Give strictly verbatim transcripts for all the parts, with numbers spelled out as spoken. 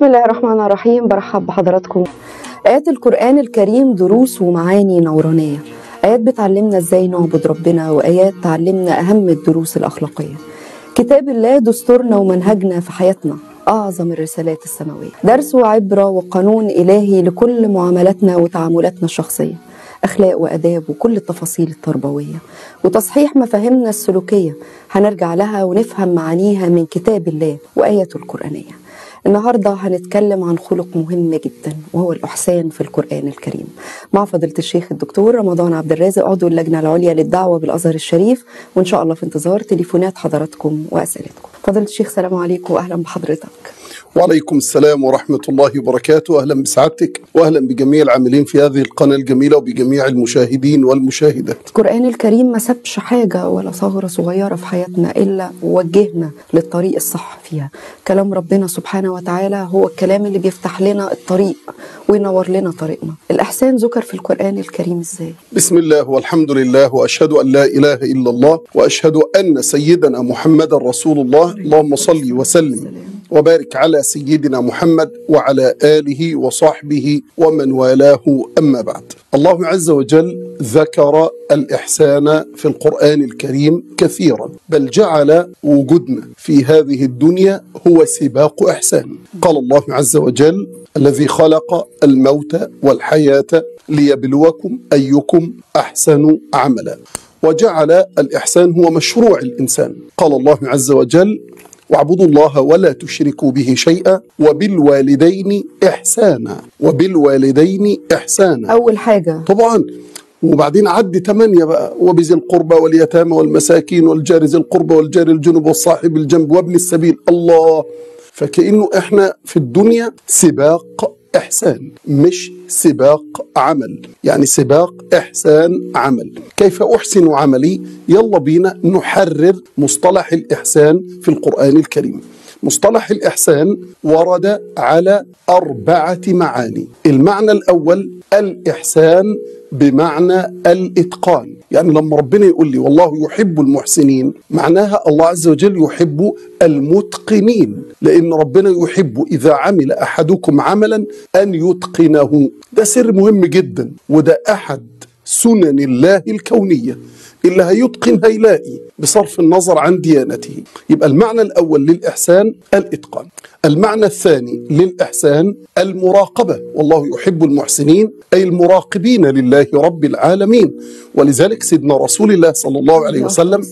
بسم الله الرحمن الرحيم. برحب بحضراتكم. آيات القرآن الكريم دروس ومعاني نورانية، آيات بتعلمنا ازاي نعبد ربنا، وآيات تعلمنا أهم الدروس الأخلاقية. كتاب الله دستورنا ومنهجنا في حياتنا، أعظم الرسالات السماوية، درس وعبرة وقانون إلهي لكل معاملاتنا وتعاملاتنا الشخصية، أخلاق وأداب وكل التفاصيل التربوية، وتصحيح مفاهيمنا السلوكية هنرجع لها ونفهم معانيها من كتاب الله وآياته القرآنية. النهاردة هنتكلم عن خلق مهم جدا وهو الإحسان في القرآن الكريم مع فضيلة الشيخ الدكتور رمضان عبد الرازق، عضو اللجنة العليا للدعوة بالأزهر الشريف، وإن شاء الله في انتظار تليفونات حضراتكم وأسئلتكم. فضيلة الشيخ سلام عليكم وأهلا بحضرتك. وعليكم السلام ورحمة الله وبركاته. أهلا بسعادتك وأهلا بجميع العاملين في هذه القناة الجميلة وبجميع المشاهدين والمشاهدات. القرآن الكريم ما سابش حاجة ولا ثغرة صغيرة في حياتنا إلا وجهنا للطريق الصح فيها. كلام ربنا سبحانه وتعالى هو الكلام اللي بيفتح لنا الطريق وينور لنا طريقنا. الإحسان ذكر في القرآن الكريم إزاي؟ بسم الله والحمد لله وأشهد أن لا إله إلا الله وأشهد أن سيدنا محمد رسول الله. اللهم صل وسلم وبارك على سيدنا محمد وعلى آله وصحبه ومن والاه، أما بعد. الله عز وجل ذكر الإحسان في القرآن الكريم كثيرا، بل جعل وجودنا في هذه الدنيا هو سباق إحسان. قال الله عز وجل: الذي خلق الموت والحياة ليبلوكم أيكم أحسن عملا. وجعل الإحسان هو مشروع الإنسان. قال الله عز وجل: واعبدوا الله ولا تشركوا به شيئا وبالوالدين إحسانا. وبالوالدين إحسانا أول حاجة طبعا، وبعدين عد ثمانية بقى: وبذي القربى واليتامى والمساكين والجار ذي القربى والجار الجنب والصاحب الجنب وابن السبيل. الله، فكأنه احنا في الدنيا سباق إحسان مش سباق عمل، يعني سباق إحسان عمل. كيف أحسن عملي؟ يلا بينا نحرر مصطلح الإحسان في القرآن الكريم. مصطلح الإحسان ورد على أربعة معاني. المعنى الأول الإحسان بمعنى الإتقان، يعني لما ربنا يقول لي والله يحب المحسنين، معناها الله عز وجل يحب المتقنين، لأن ربنا يحب إذا عمل أحدكم عملا أن يتقنه. ده سر مهم جدا، وده أحد سنن الله الكونية. اللي هيتقن هيلاقي بصرف النظر عن ديانته. يبقى المعنى الأول للإحسان الإتقان. المعنى الثاني للإحسان المراقبة، والله يحب المحسنين أي المراقبين لله رب العالمين. ولذلك سيدنا رسول الله صلى الله عليه وسلم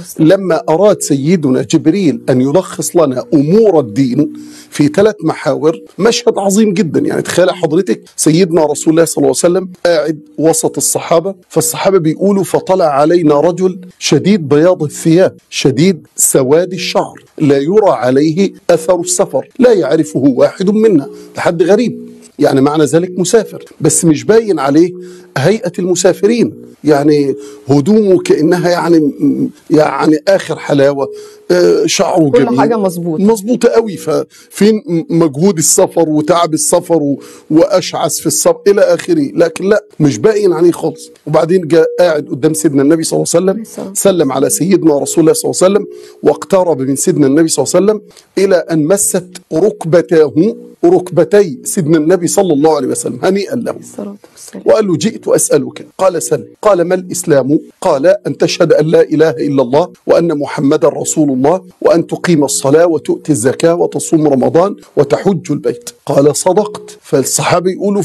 لما أراد سيدنا جبريل أن يلخص لنا أمور الدين في ثلاث محاور، مشهد عظيم جدا. يعني تخيل حضرتك سيدنا رسول الله صلى الله عليه وسلم قاعد وسط الصحابة، فالصحابة بيقولوا: فطلع علينا رجل شديد بياض الثياب شديد سواد الشعر لا يرى عليه أثر السفر، لا يعرفه واحد منا. لحد غريب، يعني معنى ذلك مسافر، بس مش باين عليه هيئة المسافرين، يعني هدومه كأنها يعني يعني آخر حلاوة، شعره كل جميل، حاجة مظبوطة مظبوطة قوي. ففين مجهود السفر وتعب السفر وأشعث في السفر إلى آخره، لكن لا، مش باين عليه خالص. وبعدين جاء قاعد قدام سيدنا النبي صلى الله عليه وسلم، سلم على سيدنا رسول الله صلى الله عليه وسلم، واقترب من سيدنا النبي صلى الله عليه وسلم إلى أن مست ركبتاه ركبتي سيدنا النبي صلى الله عليه وسلم هنيئا له، وقال له: جئت أسألك. قال: سل. قال: ما الإسلام؟ قال: أن تشهد أن لا إله إلا الله وأن محمدا رسول الله وأن تقيم الصلاة وتؤتي الزكاة وتصوم رمضان وتحج البيت. قال: صدقت. فالصحابة يقولوا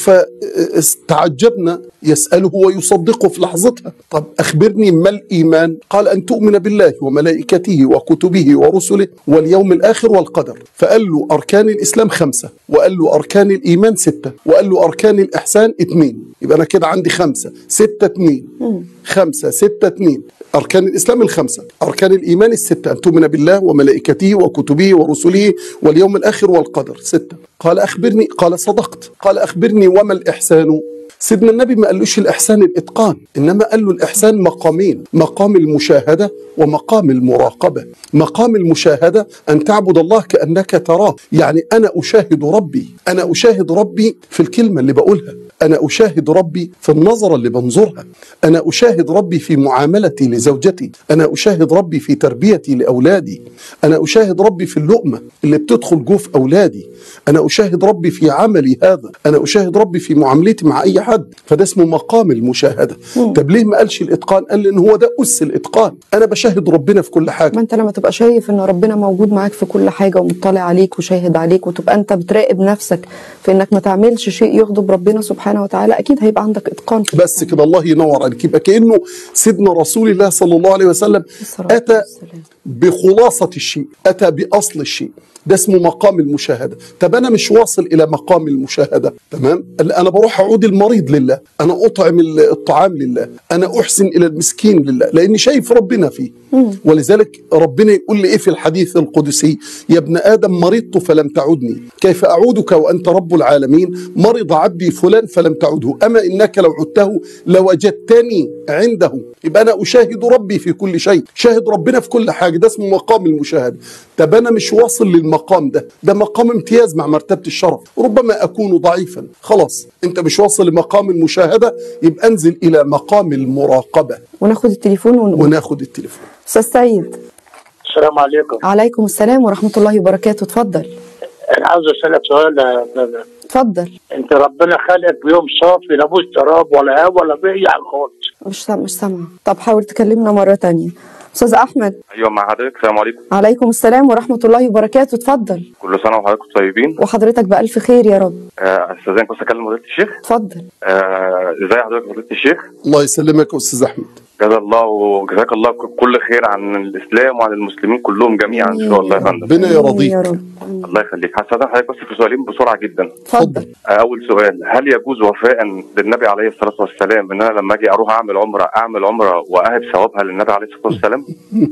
فتعجبنا، يسأله ويصدقه في لحظتها. طب أخبرني ما الإيمان؟ قال: أن تؤمن بالله وملائكته وكتبه ورسله واليوم الآخر والقدر. فقال له: أركان الإسلام خمسة، وقال له: أركان الإيمان ستة، وقال له: أركان الإحسان اتنين. يبقى أنا كده عندي خمسة ستة اتنين، خمسة ستة اتنين. أركان الإسلام الخمسة، أركان الإيمان الستة: أن تؤمن بالله وملائكته وكتبه ورسله واليوم الآخر والقدر، ستة. قال: أخبرني. قال: صدقت. قال: أخبرني وما الإحسان؟ سيدنا النبي ما قالوش الإحسان الإتقان، إنما قال له الإحسان مقامين: مقام المشاهدة ومقام المراقبة. مقام المشاهدة أن تعبد الله كأنك تراه، يعني أنا أشاهد ربي، أنا أشاهد ربي في الكلمة اللي بقولها، أنا أشاهد ربي في النظرة اللي بنظرها، أنا أشاهد ربي في معاملتي لزوجتي، أنا أشاهد ربي في تربيتي لأولادي، أنا أشاهد ربي في اللقمة اللي بتدخل جوف أولادي، أنا أشاهد ربي في عملي هذا، أنا أشاهد ربي في معاملتي مع أي حد. فده اسمه مقام المشاهدة. طب ليه ما قالش الإتقان؟ قال لأن هو ده أس الإتقان. أنا بشاهد ربنا في كل حاجة. ما انت لما تبقى شايف ان ربنا موجود معاك في كل حاجة ومطلع عليك وشاهد عليك، وتبقى انت بتراقب نفسك في انك ما تعملش شيء يغضب ربنا سبحانه وتعالى، اكيد هيبقى عندك اتقان. بس كده، الله ينور عليك. يبقى كأنه سيدنا رسول الله صلى الله عليه وسلم أتى بخلاصة الشيء، أتى بأصل الشيء. ده اسمه مقام المشاهدة. طب أنا مش واصل إلى مقام المشاهدة، تمام؟ أنا بروح أعود المريض لله، أنا أطعم الطعام لله، أنا أحسن إلى المسكين لله، لأني شايف ربنا فيه. ولذلك ربنا يقول لي إيه في الحديث القدسي؟ يا ابن آدم مرضت فلم تعدني، كيف أعودك وأنت رب العالمين؟ مرض عبدي فلان فلم تعده، أما إنك لو عدته لوجدتني عنده. يبقى أنا أشاهد ربي في كل شيء، شاهد ربنا في كل حاجة. ده اسمه مقام المشاهدة. طب أنا مش واصل للمقام ده، ده مقام امتياز مع مرتبة الشرف، ربما أكون ضعيفا. خلاص أنت مش واصل لمقام المشاهدة، يبقى انزل إلى مقام المراقبة. وناخد التليفون ونقول. وناخد التليفون. أستاذ سيد. السلام عليكم. عليكم السلام ورحمة الله وبركاته. اتفضل. أنا عاوز أسألك سؤال يا أستاذ. اتفضل. أنت ربنا خلقك بيوم صافي، لا بوش شراب ولا هوا ولا بيع خالص. مش سامع مش سامعة. طب حاول تكلمنا مرة تانية. أستاذ أحمد. أيوة مع حضرتك. السلام عليكم. عليكم السلام ورحمة الله وبركاته. اتفضل. كل سنة وحضرتك طيبين. وحضرتك بألف خير يا رب. آه، أستاذنك بس أكلم فضيلة الشيخ. اتفضل. آه، إزاي حضرتك فضيلة الشيخ؟ الله يسلمك يا أستاذ أحمد. جزا الله وجزاك الله كل خير عن الإسلام وعن المسلمين كلهم جميعا إن شاء الله يا فندم. ربنا يرضيك يا رب. الله يخليك. هستأذن حضرتك بس في سؤالين بسرعة جدا. اتفضل. آه، أول سؤال، هل يجوز وفاء للنبي عليه الصلاة والسلام إن أنا لما أجي أروح أعمل عمرة أعمل عمرة وأهب ثوابها للنبي عليه الصلاة والسلام؟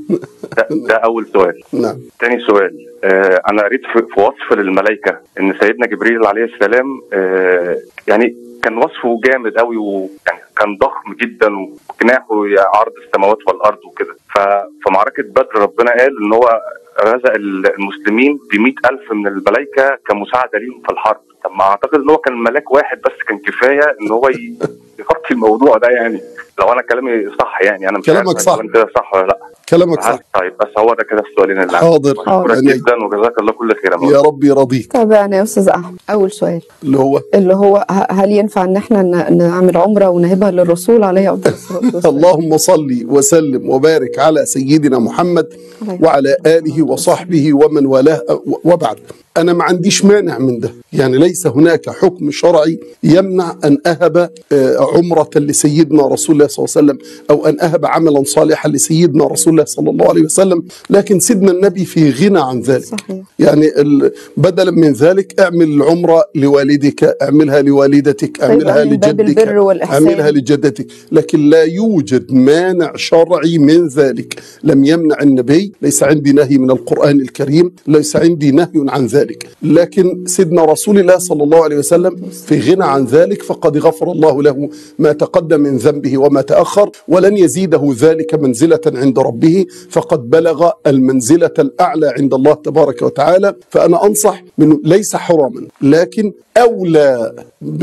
ده, ده أول سؤال. نعم. تاني سؤال، آه أنا قريت في, في وصف للملائكة إن سيدنا جبريل عليه السلام آه يعني كان وصفه جامد قوي، ويعني كان ضخم جدا وجناحه عرض السماوات والأرض وكده. ففي معركة بدر ربنا قال إن هو رزق المسلمين بمئة ألف من الملائكة كمساعدة ليهم في الحرب. طب ما أعتقد إن هو كان ملاك واحد بس كان كفاية إن هو يغطي الموضوع ده، يعني لو أنا كلامي صح، يعني أنا مش كلامك صح. كده صح ولا لا؟ كلامك صح. طيب بس هو ده كده السؤالين اللي حاضر. شكرا جدا وجزاك الله كل خير يا رب يرضيك. تابعنا يا أستاذ أحمد. أول سؤال اللي هو اللي هو هل ينفع إن احنا نعمل عمرة ونهبها للرسول عليه أفضل الصلاة والسلام؟ اللهم صل وسلم وبارك على سيدنا محمد وعلى آله وصحبه ومن والاه. وبعد، أنا ما عنديش مانع من ده، يعني ليس هناك حكم شرعي يمنع أن أهب عمرة لسيدنا رسول الله صلى الله عليه وسلم أو أن أهب عملا صالحا لسيدنا رسول الله صلى الله عليه وسلم، لكن سيدنا النبي في غنى عن ذلك. صحيح. يعني بدلا من ذلك اعمل العمرة لوالدك، اعملها لوالدتك، اعملها لجدك، اعملها لجدتك، لكن لا يوجد مانع شرعي من ذلك. لم يمنع النبي، ليس عندي نهي من القرآن الكريم، ليس عندي نهي عن ذلك، لكن سيدنا رسول الله صلى الله عليه وسلم في غنى عن ذلك، فقد غفر الله له ما تقدم من ذنبه وما تأخر، ولن يزيده ذلك منزلة عند ربه، فقد بلغ المنزلة الأعلى عند الله تبارك وتعالى. فأنا أنصح منه، ليس حراما، لكن أولى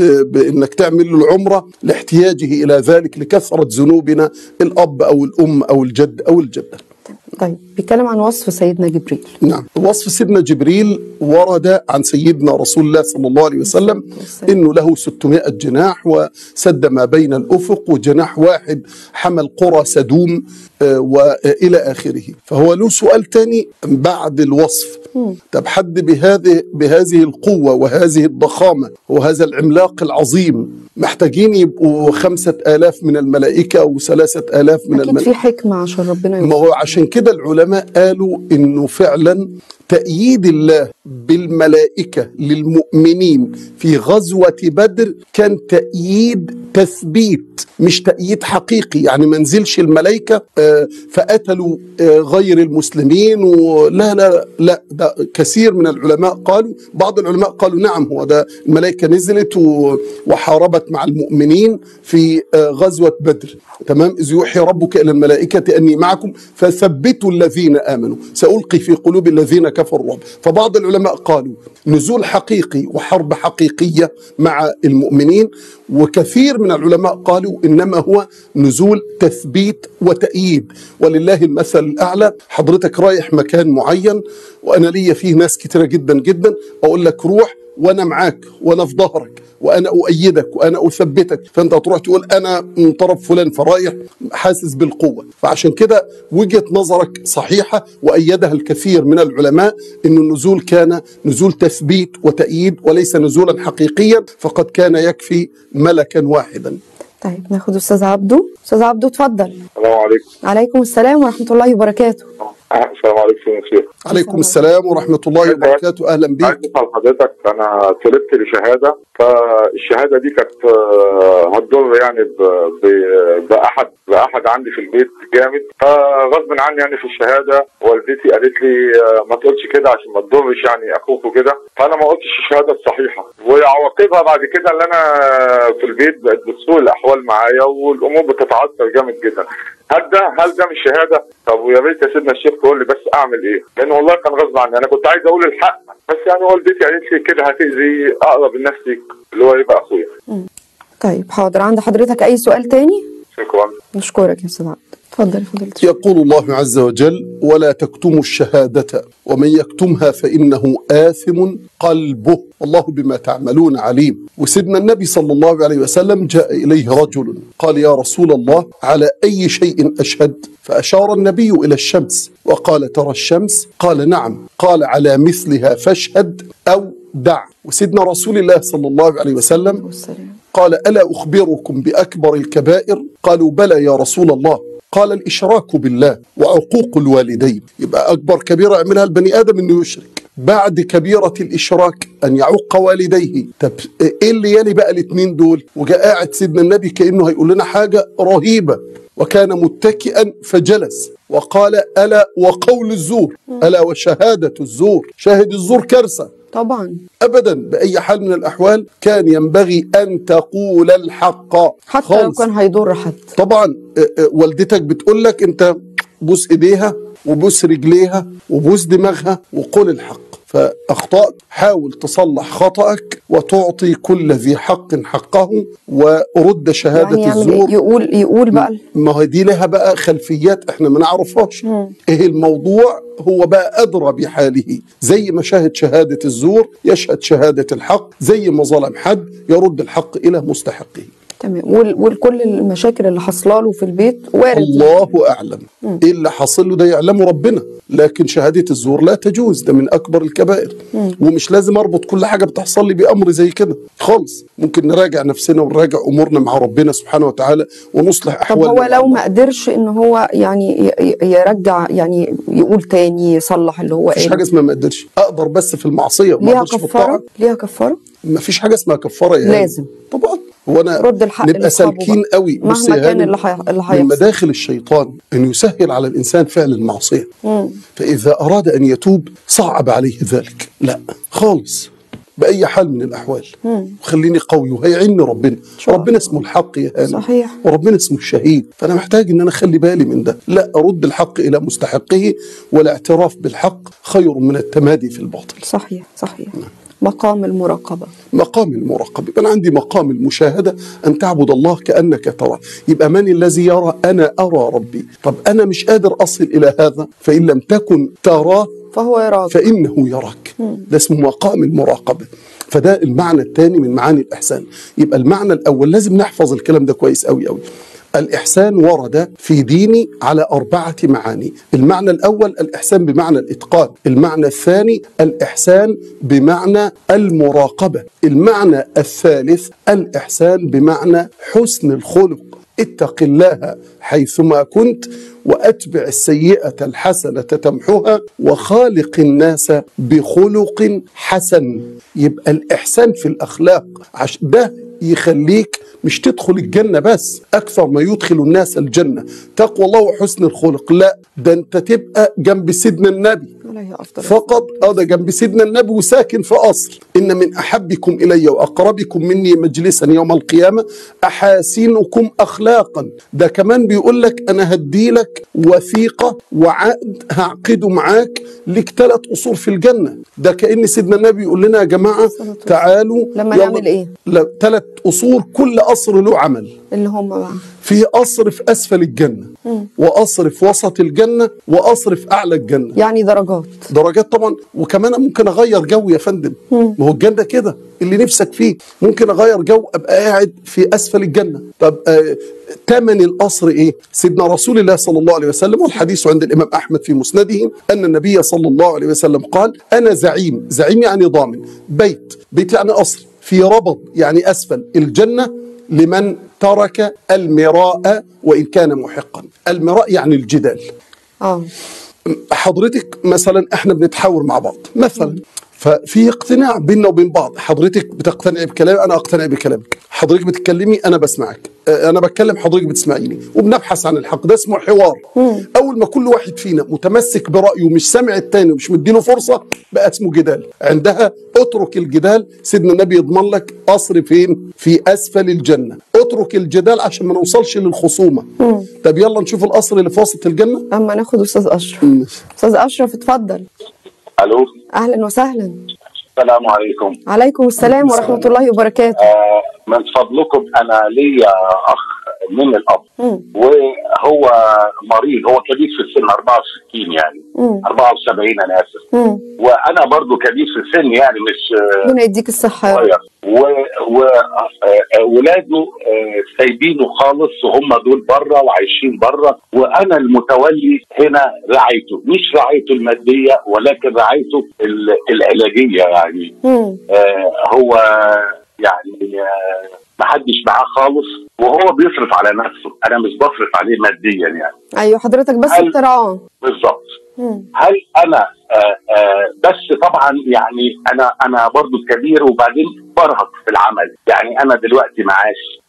بأنك تعمل العمرة لاحتياجه إلى ذلك لكثرة ذنوبنا، الأب أو الأم أو الجد أو الجدة. طيب، بيتكلم عن وصف سيدنا جبريل. نعم، وصف سيدنا جبريل ورد عن سيدنا رسول الله صلى الله عليه وسلم إنه له ستمائة جناح وسد ما بين الأفق، وجناح واحد حمل قرى سدوم وإلى آخره. فهو له سؤال تاني بعد الوصف. طب حد بهذه بهذه القوة وهذه الضخامة وهذا العملاق العظيم محتاجين يبقوا خمسة آلاف من الملائكة وثلاثة آلاف من الملائكة؟ أكيد في حكمة عشان ربنا. ما هو عشان كده العلماء قالوا إنه فعلا تأييد الله بالملائكة للمؤمنين في غزوة بدر كان تأييد تثبيت، مش تأييد حقيقي. يعني ما نزلش الملائكة فقتلوا غير المسلمين، ولا لا لا ده كثير من العلماء قالوا، بعض العلماء قالوا نعم، هو ده الملائكة نزلت وحاربت مع المؤمنين في غزوة بدر. تمام، إذ يوحي ربك إلى الملائكة أني معكم فثبتوا الذين آمنوا سألقي في قلوب الذين كفروا كفر الرعب. فبعض العلماء قالوا نزول حقيقي وحرب حقيقية مع المؤمنين، وكثير من العلماء قالوا إنما هو نزول تثبيت وتأييد. ولله المثل الأعلى، حضرتك رايح مكان معين وأنا ليا فيه ناس كتيرة جدا جدا، أقول لك روح وأنا معاك وأنا في ظهرك وأنا أؤيدك وأنا أثبتك، فأنت تروح تقول أنا من طرف فلان فرايح حاسس بالقوة. فعشان كده وجهة نظرك صحيحة، وأيدها الكثير من العلماء أن النزول كان نزول تثبيت وتأييد وليس نزولا حقيقيا، فقد كان يكفي ملكا واحدا. طيب ناخد أستاذ عبدو. أستاذ عبدو اتفضل. السلام عليكم. عليكم السلام ورحمة الله وبركاته. السلام عليكم يا شيخ. عليكم السلام ورحمة الله وبركاته. أهلا بك. أسأل حضرتك، أنا طلبت لشهادة، فالشهادة دي كانت هتضر يعني بأحد بأحد عندي في البيت جامد، فغصب عني يعني في الشهادة والدتي قالت لي ما تقولش كده عشان ما تضرش يعني أخوك وكده، فأنا ما قلتش الشهادة الصحيحة، وعواقبها بعد كده اللي أنا في البيت بقت بتسوء الأحوال معايا والأمور بتتعثر جامد جدا. هل ده هل ده مش شهاده؟ طب ويا ريت يا سيدنا الشيخ تقول لي بس اعمل ايه؟ لان والله كان غصب عني، انا كنت عايز اقول الحق بس يعني والدتي قالت لي كده هتاذي اقرب الناس ليك اللي هو يبقى اخويا. طيب حاضر، عند حضرتك اي سؤال تاني؟ شكرا. نشكرك يا استاذ عبد. اتفضل فضيلة. يقول الله عز وجل: ولا تكتموا الشهادة ومن يكتمها فإنه آثم قلبه والله بما تعملون عليم. وسيدنا النبي صلى الله عليه وسلم جاء إليه رجل قال: يا رسول الله على أي شيء أشهد؟ فأشار النبي إلى الشمس وقال: ترى الشمس؟ قال: نعم. قال: على مثلها فاشهد أو دع. وسيدنا رسول الله صلى الله عليه وسلم قال: ألا أخبركم بأكبر الكبائر؟ قالوا: بلى يا رسول الله. قال: الإشراك بالله وعقوق الوالدين. يبقى أكبر كبيرة يعملها البني آدم إنه يشرك. بعد كبيرة الإشراك أن يعق والديه. طب إيه اللي يلي بقى الاثنين دول؟ وجاء قاعد سيدنا النبي كأنه هيقول لنا حاجة رهيبة، وكان متكئا فجلس وقال: ألا وقول الزور، ألا وشهادة الزور. شاهد الزور كارثة طبعا، أبدا بأي حال من الأحوال. كان ينبغي أن تقول الحق حتى خالص. لو كان هيضر حد. طبعا والدتك بتقول لك أنت بوس إيديها وبوس رجليها وبوس دماغها وقول الحق، فأخطأت حاول تصلح خطأك وتعطي كل ذي حق حقه ورد شهادة يعني الزور. يقول يقول بقى ما هي دي لها بقى خلفيات احنا ما نعرفهاش. ايه الموضوع؟ هو بقى أدرى بحاله. زي ما شاهد شهادة الزور يشهد شهادة الحق، زي ما ظلم حد يرد الحق إلى مستحقه. تمام. وكل المشاكل اللي حصله له في البيت وارد، الله أعلم. مم. إيه اللي حصل له ده يعلمه ربنا، لكن شهادة الزور لا تجوز، ده من أكبر الكبائر. مم. ومش لازم أربط كل حاجة بتحصل لي بأمر زي كده خالص. ممكن نراجع نفسنا ونراجع أمورنا مع ربنا سبحانه وتعالى ونصلح أحوالنا. طب هو لو ما قدرش إن هو يعني يرجع، يعني يقول تاني يصلح اللي هو مفيش حاجة اسمها ما قدرش. أقدر بس في المعصية وما ليها أقدرش في كفارة؟ الطاعة. ليها كفارة؟ مفيش حاجة اسمها كفارة يا لازم طبعا. هو أنا رد الحق نبقى سالكين قوي مهما كان اللي هيحصل. من مداخل الشيطان أن يسهل على الإنسان فعل المعصية. مم. فإذا أراد أن يتوب صعب عليه ذلك، لا خالص بأي حال من الأحوال. مم. وخليني قوي وهيعني ربنا. ربنا اسمه الحق يا هاني، صحيح، وربنا اسمه الشهيد. فأنا محتاج أن أنا أخلي بالي من ده. لا، أرد الحق إلى مستحقه، والاعتراف بالحق خير من التمادي في الباطل. صحيح صحيح. مم. مقام المراقبة. مقام المراقبة. يبقى أنا عندي مقام المشاهدة، أن تعبد الله كأنك ترى. يبقى من الذي يرى؟ أنا أرى ربي. طب أنا مش قادر أصل إلى هذا، فإن لم تكن تراه فهو يراك، فإنه يراك. ده اسمه مقام المراقبة. فده المعنى الثاني من معاني الإحسان. يبقى المعنى الأول لازم نحفظ الكلام ده كويس أوي أوي. الإحسان ورد في ديني على أربعة معاني. المعنى الأول الإحسان بمعنى الإتقان، المعنى الثاني الإحسان بمعنى المراقبة، المعنى الثالث الإحسان بمعنى حسن الخلق. اتق الله حيثما كنت وأتبع السيئة الحسنة تمحها وخالق الناس بخلق حسن. يبقى الإحسان في الأخلاق، عشان ده يخليك مش تدخل الجنة بس، أكثر ما يدخل الناس الجنة تقوى الله وحسن الخلق. لا، ده أنت تبقى جنب سيدنا النبي عليه أفضل فقط. اه ده جنب سيدنا النبي وساكن في قصر. إن من أحبكم إلي وأقربكم مني مجلسا يوم القيامة أحاسنكم أخلاقا. ده كمان بيقول لك أنا هدي لك وثيقة وعقد هعقده معاك لك ثلاث قصور في الجنة. ده كأن سيدنا النبي يقول لنا يا جماعة تعالوا لما نعمل إيه؟ ثلاث قصور، كل قصر له عمل. اللي هم بقى في قصر في أسفل الجنة، مم. وقصر في وسط الجنة، وقصر في أعلى الجنة. يعني درجات درجات طبعا. وكمان ممكن أغير جو يا فندم، ما هو الجنة كده اللي نفسك فيه. ممكن أغير جو أبقى قاعد في أسفل الجنة. طب آه تمن القصر إيه؟ سيدنا رسول الله صلى الله عليه وسلم، والحديث عند الإمام أحمد في مسنده، أن النبي صلى الله عليه وسلم قال أنا زعيم، زعيم يعني ضامن، بيت، بيت يعني قصر في ربض يعني أسفل الجنة لمن ترك المراء وإن كان محقا. المراء يعني الجدال. آه. حضرتك مثلا احنا بنتحاور مع بعض مثلا، ففي اقتناع بيننا وبين بعض. حضرتك بتقتنعي بكلامي، انا اقتنع بكلامك. حضرتك بتتكلمي، انا بسمعك. انا بتكلم، حضرتك بتسمعيني، وبنبحث عن الحق. ده اسمه حوار. مم. اول ما كل واحد فينا متمسك برايه ومش سامع التاني ومش مديله فرصه، بقى اسمه جدال. عندها اترك الجدال. سيدنا النبي يضمن لك قصر فين؟ في اسفل الجنه. اترك الجدال عشان ما نوصلش للخصومه. مم. طب يلا نشوف القصر اللي في وسط الجنه. اما ناخد استاذ اشرف. مم. استاذ اشرف اتفضل. الو، اهلا وسهلا. السلام عليكم. عليكم السلام ورحمه الله وبركاته. آه من فضلكم انا ليا اخ من الاب، مم. وهو مريض، هو كبير في السن أربعة وستين يعني، مم. أربعة وسبعين انا اسف، مم. وانا برضو كبير في السن يعني، مش ربنا يديك الصحه. وولاده سايبينه خالص، وهم دول بره وعايشين بره، وانا المتولي هنا رعايته، مش رعايته الماديه ولكن رعايته العلاجيه يعني. مم. آه هو يعني آه محدش معاه خالص، وهو بيصرف على نفسه، انا مش بصرف عليه ماديا يعني. ايوه حضرتك بس بترعاه. بالظبط. هل انا آآ آآ بس طبعا يعني انا انا برضو كبير، وبعدين برهق في العمل يعني، انا دلوقتي معاش،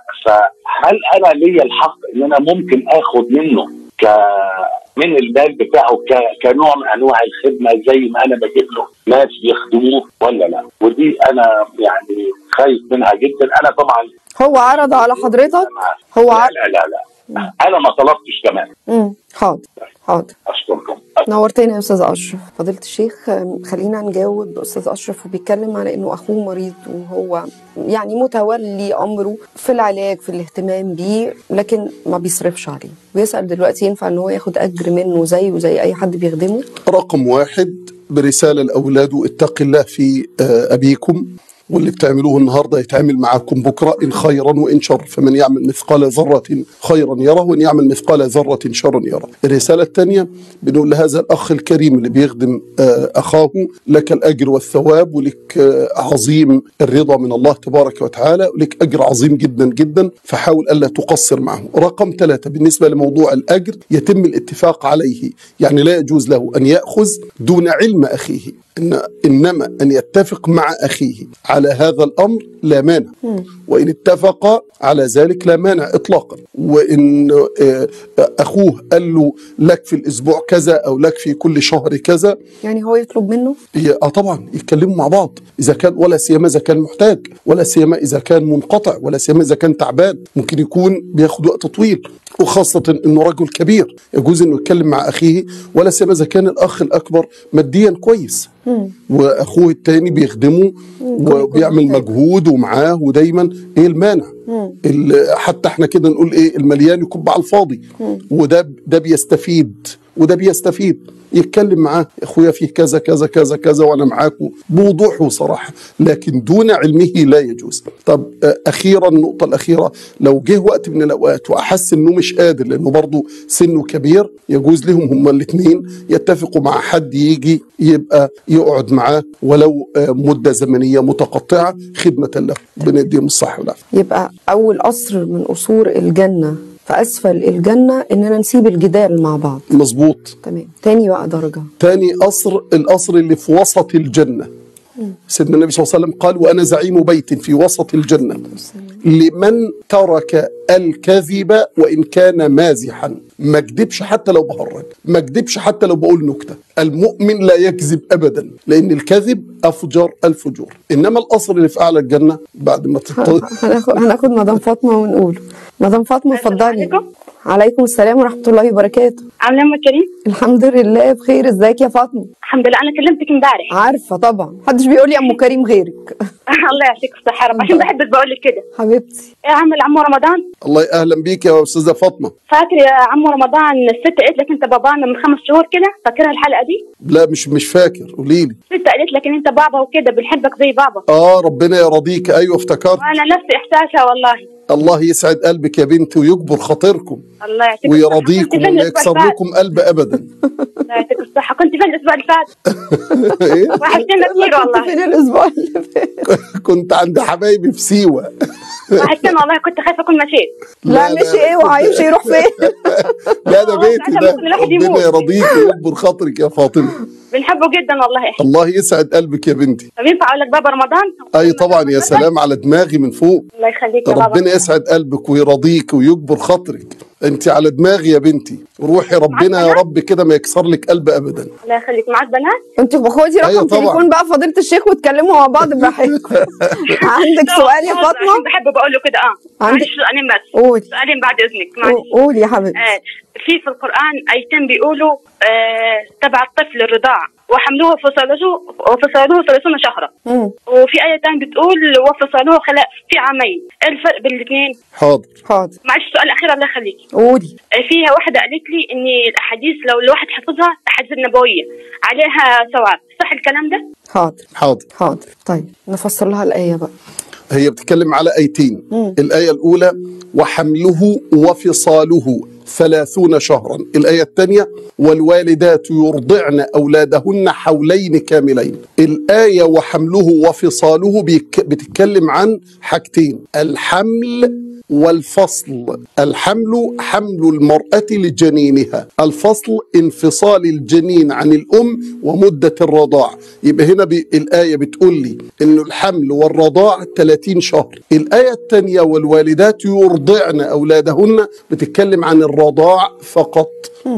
فهل انا ليا الحق ان انا ممكن اخد منه ك من المال بتاعه ك... كنوع من انواع الخدمه، زي ما انا بجيب له ناس يخدموه ولا لا؟ ودي انا يعني خايف منها جدا. انا طبعا هو عرض على حضرتك؟ هو لا لا لا, لا. مم. انا ما طلبتش كمان. امم حاضر حاضر. اشكركم. نورتنا يا استاذ اشرف. فضيله الشيخ، خلينا نجاوب استاذ اشرف وبيتكلم على انه اخوه مريض، وهو يعني متولي امره في العلاج في الاهتمام بيه، لكن ما بيصرفش عليه، ويسال دلوقتي ينفع ان هو ياخد اجر منه زيه وزي اي حد بيخدمه؟ رقم واحد برساله لاولاده، اتق الله في ابيكم، واللي بتعملوه النهارده يتعامل معاكم بكره، ان خيرا وان شر، فمن يعمل مثقال ذره خيرا يره، وان يعمل مثقال ذره شرا يره. الرساله الثانيه بنقول لهذا الاخ الكريم اللي بيخدم اخاه، لك الاجر والثواب، ولك عظيم الرضا من الله تبارك وتعالى، ولك اجر عظيم جدا جدا، فحاول الا تقصر معه. رقم ثلاثه بالنسبه لموضوع الاجر، يتم الاتفاق عليه، يعني لا يجوز له ان ياخذ دون علم اخيه، إن إنما أن يتفق مع أخيه على هذا الأمر لا مانع، وإن اتفق على ذلك لا مانع إطلاقا. وإن أخوه قال له لك في الأسبوع كذا أو لك في كل شهر كذا، يعني هو يطلب منه؟ آه طبعا يتكلموا مع بعض، إذا كان ولا سيما إذا كان محتاج، ولا سيما إذا كان منقطع، ولا سيما إذا كان تعبان، ممكن يكون بياخد وقت طويل، وخاصة إنه رجل كبير يجوز إنه يتكلم مع أخيه، ولا سيما إذا كان الأخ الأكبر ماديا كويس واخوه التاني بيخدمه وبيعمل مجهود ومعاه، ودايما ايه المانع؟ حتى احنا كده نقول ايه، المليان يكب على الفاضي، وده ده بيستفيد وده بيستفيد. يتكلم معاه، اخويا فيه كذا كذا كذا كذا وانا معاكم بوضوح وصراحه، لكن دون علمه لا يجوز. طب اخيرا النقطه الاخيره، لو جه وقت من الاوقات واحس انه مش قادر لانه برضه سنه كبير، يجوز لهم هما الاثنين يتفقوا مع حد يجي يبقى يقعد معاه ولو مده زمنيه متقطعه خدمه له، بنديهم الصحه والعافيه. يبقى اول قصر من قصور الجنه فأسفل الجنة إننا نسيب الجدال مع بعض. مظبوط. تمام. تاني بقى درجة، تاني قصر القصر اللي في وسط الجنة. مم. سيدنا النبي صلى الله عليه وسلم قال وأنا زعيم بيت في وسط الجنة لمن ترك الكذب وإن كان مازحا. ما اكذبش حتى لو بهرج، ما اكذبش حتى لو بقول نكتة. المؤمن لا يكذب أبدا، لأن الكذب أفجر الفجور. إنما القصر اللي في أعلى الجنة بعد ما تطلع. هناخد هناخد مدام فاطمة ونقول. مدام فاطمة اتفضلي. عليكم السلام ورحمة الله وبركاته. عاملة ام كريم؟ الحمد لله بخير، ازيك يا فاطمة؟ الحمد لله. انا كلمتك امبارح. عارفة طبعا، محدش بيقول لي ام كريم غيرك. الله يعطيك الصحة يا رب، عشان بحبك بقول لك كده. حبيبتي. يا عم عمو رمضان. الله اهلا بيك يا استاذة فاطمة. فاكر يا عمو رمضان الست قالت لك انت بابانا من خمس شهور كده؟ فاكرها الحلقة دي؟ لا مش مش فاكر، قولي لي. الست قالت لك ان انت بابا وكده بنحبك زي بابا. اه ربنا يرضيك. ايوه افتكرت. وانا نفس احساسها والله. الله يسعد قلبك يا بنتي ويكبر خاطركم. الله يعطيك ويرضيكم وما يكسر لكم قلب ابدا. الله يعطيك الصحة. كنت فين الاسبوع اللي فات؟ ايه؟ وحشتنا كثير والله. فين الاسبوع اللي فات؟ كنت عند حبايبي في سيوة. وحشتنا والله، كنت خايفة اكون مشيت. لا مشي ايه وهيمشي يروح فين؟ لا ده بيتي ده. ربنا يرضيك ويكبر خاطرك يا فاطمة. بنحبه جدا والله احنا. الله يسعد قلبك يا بنتي. طب ينفع اقول لك بابا رمضان؟ اي طبعا، يا سلام على دماغي من فوق. الله يخليك يا بابا. ربنا يسعد قلبك ويرضيك ويكبر خاطرك. انت على دماغي يا بنتي، روحي ربنا يا رب كده ما يكسر لك قلب ابدا. الله يخليك. معاك بنات؟ انت خدي رقم أيوة تليفون بقى فضيلة الشيخ واتكلموا مع بعض براحتكم. عندك سؤال يا فاطمة؟ بحب بقول له كده. اه عندك سؤالين بس. قولي. سؤالين بعد اذنك. معلش. قولي يا حبيبتي. آه في في القرآن آيتين بيقولوا آه تبع الطفل الرضاع وحملوه وفصاله وفصاله ثلاثون شهرا. مم. وفي آية تانية بتقول وفصاله خلق في عامين. ايه الفرق بين الاثنين؟ حاضر حاضر. معلش سؤال أخير الله يخليك. قولي. آه فيها واحدة قالت لي إن الأحاديث لو الواحد حفظها الأحاديث النبوية عليها ثواب، صح الكلام ده؟ حاضر حاضر حاضر. طيب نفسر لها الآية بقى. هي بتتكلم على آيتين. مم. الآية الأولى وحمله وفصاله ثلاثون شهرا. الآية الثانية والوالدات يرضعن أولادهن حولين كاملين. الآية وحمله وفصاله بتتكلم عن حاجتين: الحمل والفصل. الحمل حمل المرأة لجنينها، الفصل انفصال الجنين عن الأم ومدة الرضاع. يبقى هنا الآية بتقول لي إنه الحمل والرضاع ثلاثين شهر. الآية الثانية والوالدات يرضعن أولادهن بتتكلم عن الرضاع فقط.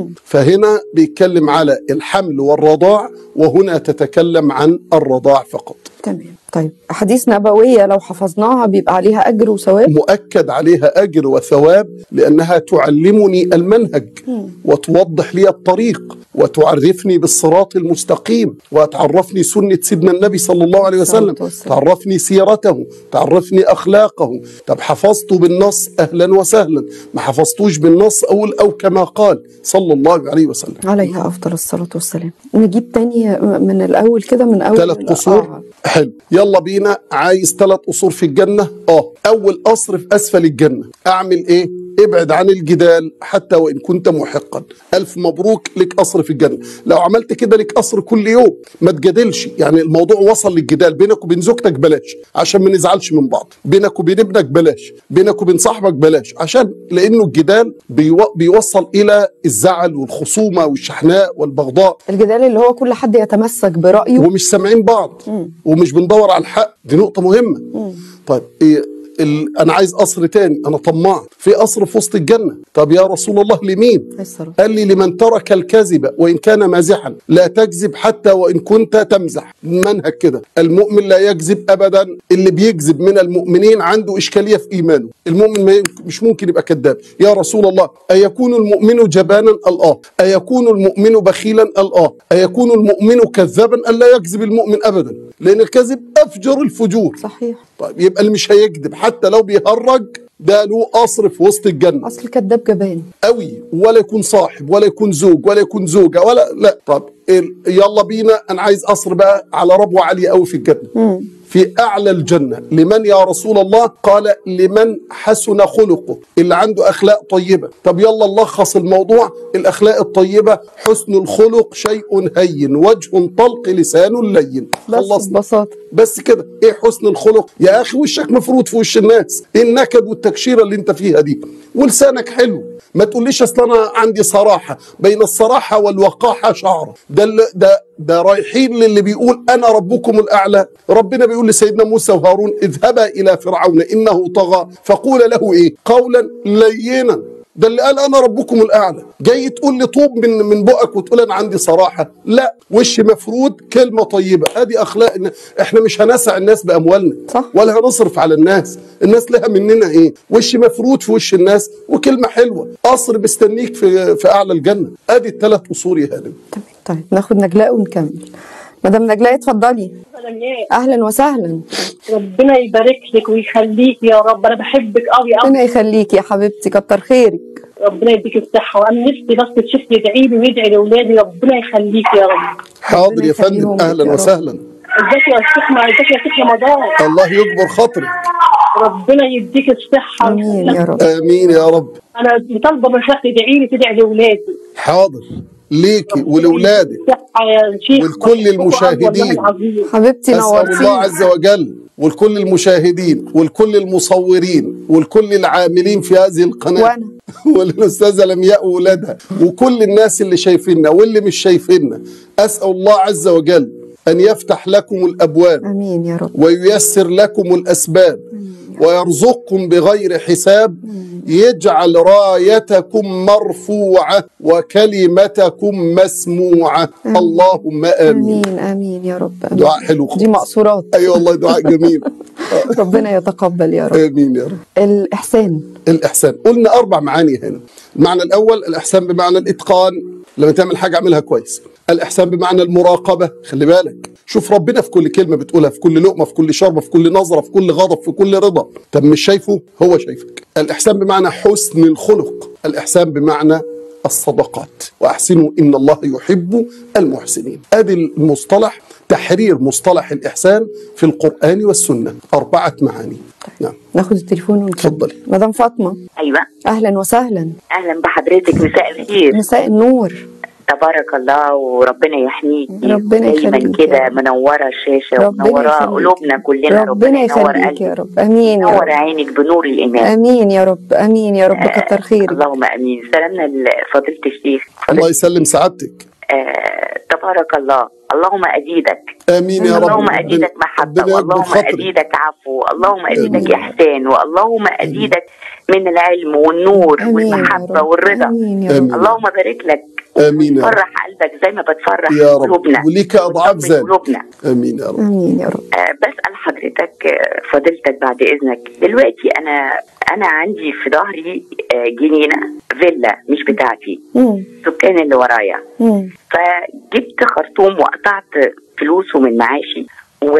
فهنا بيتكلم على الحمل والرضاع، وهنا تتكلم عن الرضاع فقط. تمام. طيب أحاديث نبوية لو حفظناها بيبقى عليها أجر وثواب؟ مؤكد عليها أجر وثواب، لأنها تعلمني المنهج وتوضح لي الطريق وتعرفني بالصراط المستقيم وتعرفني سنة سيدنا النبي صلى الله عليه وسلم، تعرفني سيرته، تعرفني أخلاقه. طب حفظته بالنص أهلا وسهلا، ما حفظتوش بالنص أقول أو كما قال صلى الله عليه وسلم عليها أفضل الصلاة والسلام. نجيب تاني من الأول كده، من أول ثلاث قصور. حلو، يلا بينا. عايز ثلاث قصور في الجنة؟ اه أول قصر في أسفل الجنة. أعمل إيه؟ ابعد عن الجدال حتى وإن كنت محقا. ألف مبروك لك قصر في الجنة. لو عملت كده لك قصر كل يوم، ما تجادلش. يعني الموضوع وصل للجدال بينك وبين زوجتك بلاش عشان ما نزعلش من بعض، بينك وبين ابنك بلاش، بينك وبين صاحبك بلاش، عشان لأنه الجدال بيو... بيوصل إلى الزعل والخصومة والشحناء والبغضاء. الجدال اللي هو كل حد يتمسك برأيه ومش سامعين بعض. مم. ومش بندور على الحق. دي نقطة مهمة. مم. طيب إيه ال... أنا عايز قصر تاني، أنا طماع في قصر في وسط الجنة. طب يا رسول الله لمين؟ قال لي لمن ترك الكذب وإن كان مازحا. لا تكذب حتى وإن كنت تمزح. منهج كده، المؤمن لا يكذب أبدا. اللي بيكذب من المؤمنين عنده إشكالية في إيمانه. المؤمن ما مش ممكن يبقى كذاب. يا رسول الله أيكون المؤمن جبانا؟ قال آه. أيكون المؤمن بخيلا؟ قال آه. أيكون المؤمن كذابا؟ قال لا يكذب المؤمن أبدا، لأن الكذب أفجر الفجور. صحيح. طيب يبقى اللي مش هيكذب حتى لو بيهرج ده له قصر في وسط الجنة. أصل كذاب جبان قوي، ولا يكون صاحب ولا يكون زوج ولا يكون زوجة ولا لا. طب يلا بينا، أنا عايز قصر بقى على ربوة عالية قوي في الجنة. مم. في أعلى الجنة. لمن يا رسول الله؟ قال لمن حسن خلقه، اللي عنده أخلاق طيبة. طب يلا نلخص الموضوع. الأخلاق الطيبة حسن الخلق شيء هين، وجه طلق لسان لين. بس ببساطة بس كده. ايه حسن الخلق؟ يا أخي وشك مفروض في وش الناس. ايه النكد والتكشيرة اللي انت فيها دي؟ ولسانك حلو. ما تقوليش اصل انا عندي صراحة. بين الصراحة والوقاحة شعر. ده ده ده رايحين للي بيقول انا ربكم الاعلى. ربنا بيقول لسيدنا موسى وهارون اذهبا الى فرعون انه طغى فقول له ايه قولا لينا. ده اللي قال انا ربكم الاعلى. جاي تقول لي طوب من من بقك وتقول انا عندي صراحه؟ لا، وش مفرود كلمه طيبه. ادي اخلاق. احنا مش هنسع الناس باموالنا صح. ولا هنصرف على الناس. الناس لها مننا ايه؟ وش مفرود في وش الناس وكلمه حلوه. قصر مستنيك في في اعلى الجنه. ادي الثلاث اصول يا هانم. طيب ناخد نجلاء ونكمل. مدام نجلاء اتفضلي. اهلا وسهلا. ربنا يبارك لك ويخليك يا رب، انا بحبك قوي قوي. ربنا يخليكي يا حبيبتي، كتر خيرك. ربنا يديك الصحه، وانا نفسي بس تشوفي يدعي لي ويدعي لاولادي، ربنا يخليك يا رب. حاضر يا فندم، اهلا وسهلا. ازيك يا شيخ؟ ازيك يا شيخ رمضان؟ الله يكبر خاطرك. ربنا يديك الصحه. امين يا رب. امين يا رب. انا طالبه من شيخ تدعي لي تدعي لاولادي. حاضر ليكي ولولادك ولكل المشاهدين. حبيبتي نورتيني. أسأل الله عز وجل ولكل المشاهدين ولكل المصورين ولكل العاملين في هذه القناة وانا وللأستاذة لمياء وولادها وكل الناس اللي شايفيننا واللي مش شايفيننا، أسأل الله عز وجل أن يفتح لكم الأبواب. امين يا رب. وييسر لكم الأسباب ويرزقكم بغير حساب. يجعل رايتكم مرفوعة وكلمتكم مسموعة. أمين. اللهم آمين. آمين آمين يا رب. آمين. دعاء حلو خالص. دي مقصورات. أي أيوة والله دعاء جميل. ربنا يتقبل يا رب. آمين يا رب. الإحسان. الإحسان قلنا أربع معاني هنا. المعنى الأول الإحسان بمعنى الإتقان، لما تعمل حاجة اعملها كويس. الإحسان بمعنى المراقبة، خلي بالك شوف ربنا في كل كلمة بتقولها، في كل لقمة، في كل شربة، في كل نظرة، في كل غضب، في كل رضا. طب مش شايفه؟ هو شايفك. الإحسان بمعنى حسن الخلق. الإحسان بمعنى الصدقات، وأحسنوا إن الله يحب المحسنين. أدي المصطلح، تحرير مصطلح الإحسان في القرآن والسنة، أربعة معاني. نعم. ناخد التليفون ونكمل. اتفضلي. مدام فاطمة. أيوة. أهلا وسهلا. أهلا بحضرتك، مساء الخير. مساء النور. تبارك الله وربنا يحميكي. ربنا يخليك. دايما كده منوره الشاشه ومنوره قلوبنا كلنا. ربنا يخليك يا رب. امين. نور عينك بنور الايمان. امين يا رب. امين يا رب. كتر خيرك. اللهم امين. سلامنا لفضيله الشيخ. الله يسلم سعادتك. آه، تبارك الله. اللهم ازيدك. امين يا رب. اللهم ازيدك محبه، اللهم ازيدك عفو، اللهم ازيدك احسان، واللهم ازيدك من العلم والنور والمحبه والرضا. اللهم بارك لك. امين يا رب. فرح قلبك زي ما بتفرح يا رب قلوبنا وليك اضعاف ذلك. امين يا رب. امين يا رب. أه بسال حضرتك فضيلتك بعد اذنك، دلوقتي انا انا عندي في ظهري جنينه فيلا مش بتاعتي، السكان اللي ورايا. مم. فجبت خرطوم وقطعت فلوسه من معاشي و...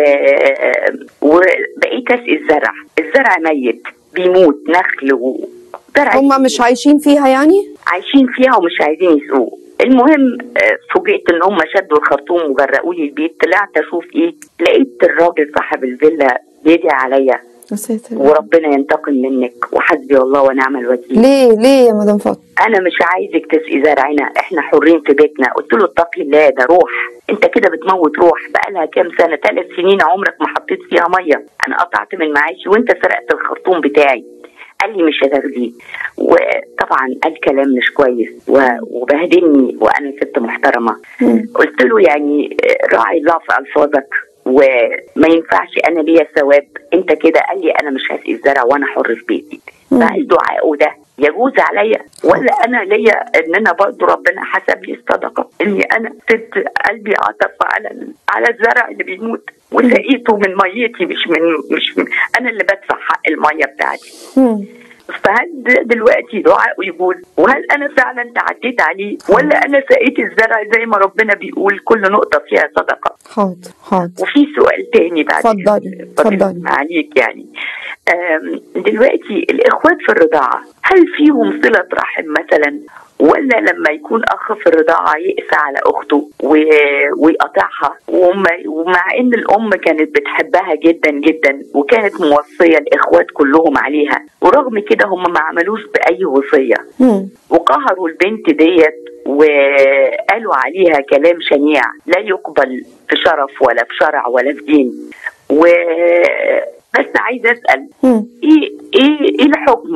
وبقيت اسقي الزرع. الزرع ميت بيموت، نخل و هم مش عايشين فيها يعني؟ عايشين فيها ومش عايزين يسقوه. المهم فوجئت ان هم شدوا الخرطوم وجرقوا لي البيت. طلعت اشوف ايه، لقيت الراجل صاحب الفيلا بيدعي عليا وربنا ينتقم منك وحسبي الله ونعم الوكيل. ليه ليه يا مدام فاطمه؟ انا مش عايزك تسقي زرعنا، احنا حرين في بيتنا. قلت له اتقي الله، ده روح، انت كده بتموت روح. بقالها كام سنه، ثلاث سنين عمرك ما حطيت فيها ميه. انا قطعت من معاشي وانت سرقت الخرطوم بتاعي. قال لي مش هتاخديه، وطبعا قال كلام مش كويس وبهدلني وانا ست محترمه. قلت له يعني راعي الله في الفاظك وما ينفعش، انا ليا ثواب انت كده. قال لي انا مش هسقي الزرع وانا حر في بيتي. فهل دعائه ده يجوز عليا ولا انا ليا ان انا برضه ربنا حسب لي الصدقه اني انا ست قلبي عطف على على الزرع اللي بيموت وسقيته من ميتي، مش من مش من انا اللي بدفع حق الميه بتاعتي. فهل دلوقتي دعاء يقول، وهل انا فعلا تعديت عليه ولا انا سقيت الزرع زي ما ربنا بيقول كل نقطه فيها صدقه؟ حاضر حاضر. وفي سؤال تاني بعد اتفضلي اتفضلي عليك. يعني دلوقتي الاخوات في الرضاعه هل فيهم صله رحم مثلا، ولا لما يكون اخ في الرضاعه يقسى على اخته ويقطعها، ومع ان الام كانت بتحبها جدا جدا وكانت موصيه الاخوات كلهم عليها، ورغم كده هم ما عملوش باي وصيه وقهروا البنت ديت وقالوا عليها كلام شنيع لا يقبل في شرف ولا في شرع ولا في دين. و بس عايزه اسال ايه ايه ايه الحكم؟